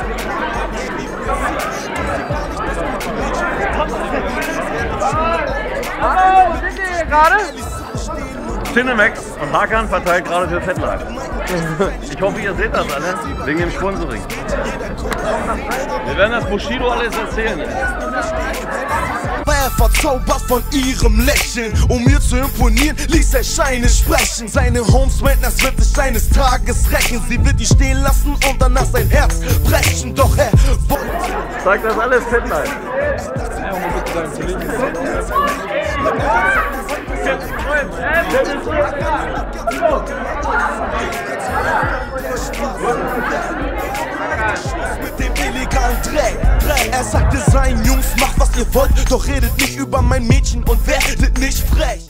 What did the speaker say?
Hallo, sind ihr hier gerade? Cinemax und Hakan verteilt gerade für Fettleib. Ich hoffe, ihr seht das alle, wegen dem Sponsoring. Wir werden das Bushido alles erzählen. War er verzaubert von ihrem Lächeln. Um mir zu imponieren, ließ er Scheine sprechen. Seine Homes meinten, das wird sich eines Tages rächen. Sie wird ihn stehen lassen und danach sein Herz brechen. Doch er zeigt das alles Fettleib. mit dem illegalen Dreck. Er sagte seinen Jungs, macht was ihr wollt, doch redet nicht über mein Mädchen und werdet nicht frech.